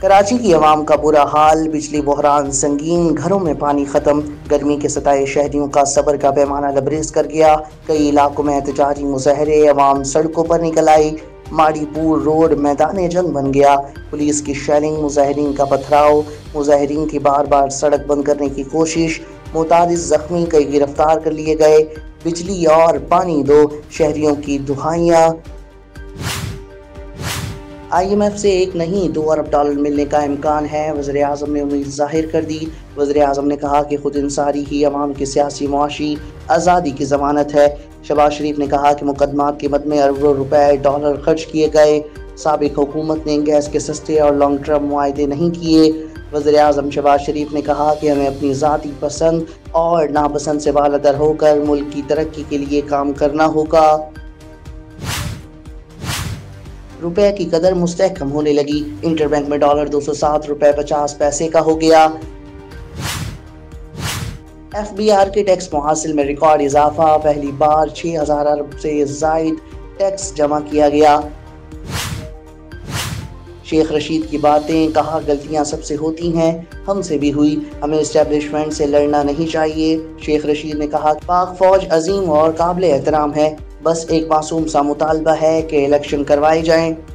कराची की आवाम का बुरा हाल, बिजली बहरान संगीन, घरों में पानी खत्म। गर्मी के सताए शहरियों का सब्र का पैमाना लबरेज कर गया। कई इलाकों में एहतजाजी मुजाहरे, अवाम सड़कों पर निकल आई। माड़ीपुर रोड मैदान जंग बन गया। पुलिस की शेलिंग, मुजाहरीन का पथराव, मुजाहरीन की बार बार सड़क बंद करने की कोशिश, मुतादिस जख्मी, कई गिरफ्तार कर लिए गए। बिजली और पानी दो, शहरियों की दुहाइयाँ। IMF से 1 नहीं 2 अरब डॉलर मिलने का इम्कान है, वज़ीर-ए-आज़म ने उम्मीद जाहिर कर दी। वज़ीर-ए-आज़म ने कहा कि खुद इंसारी ही अवाम की सियासी मुआशी आज़ादी की ज़मानत है। शहबाज शरीफ ने कहा कि मुकदमात की मद में अरबों रुपए डॉलर खर्च किए गए। साबिक हुकूमत ने गैस के सस्ते और लॉन्ग टर्म मुआहदे नहीं किए। वज़ीर-ए-आज़म शहबाज शरीफ ने कहा कि हमें अपनी ज़ाती पसंद और नापसंद से बालातर होकर मुल्क की तरक्की के लिए काम करना होगा। रुपए की कदर मुस्तहकम होने लगी। इंटरबैंक में डॉलर 207 रुपए 50 पैसे का हो गया। FBR के टैक्स मुहासिल में रिकॉर्ड इजाफा, पहली बार 6000 अरब से जायद टैक्स जमा किया गया। शेख रशीद की बातें, कहा गलतियां सबसे होती हैं, हमसे भी हुई, हमें एस्टेब्लिशमेंट से लड़ना नहीं चाहिए। शेख रशीद ने कहा पाक फौज अजीम और काबिल एहतराम है, बस एक मासूम सा मुतालबा है कि इलेक्शन करवाए जाएं।